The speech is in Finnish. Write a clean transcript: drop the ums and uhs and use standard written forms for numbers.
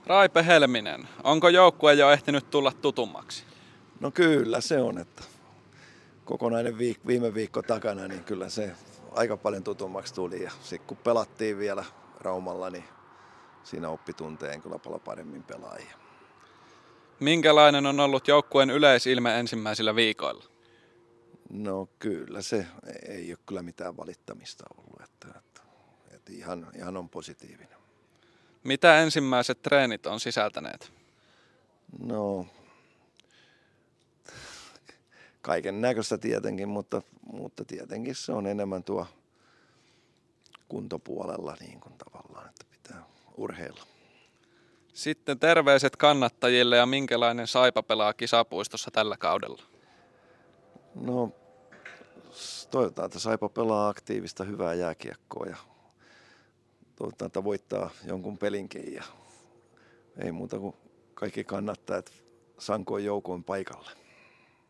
Raipe Helminen, onko joukkue jo ehtinyt tulla tutummaksi? No kyllä se on, että kokonainen viime viikko takana, niin kyllä se aika paljon tutummaksi tuli. Ja sitten kun pelattiin vielä Raumalla, niin siinä oppi tunteen kyllä paljon paremmin pelaajia. Minkälainen on ollut joukkueen yleisilme ensimmäisillä viikoilla? No kyllä se ei ole kyllä mitään valittamista ollut, että ihan on positiivinen. Mitä ensimmäiset treenit on sisältäneet? No kaiken näköistä tietenkin, mutta tietenkin se on enemmän tuo kuntopuolella niin kuin tavallaan, että pitää urheilla. Sitten terveiset kannattajille ja minkälainen Saipa pelaa Kisapuistossa tällä kaudella? No toivotaan, että Saipa pelaa aktiivista hyvää jääkiekkoa ja toivotaan, että voittaa jonkun pelinkin ja ei muuta kuin kaikki kannattajat sankoin joukoin paikalle.